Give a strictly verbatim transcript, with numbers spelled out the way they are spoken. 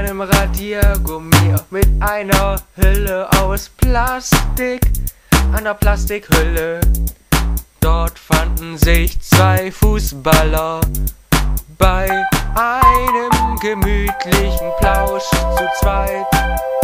einem Radiergummi mit einer Hülle aus Plastik. An der Plastikhülle, dort fanden sich zwei Fußballer bei einem gemütlichen Plausch zu zweit.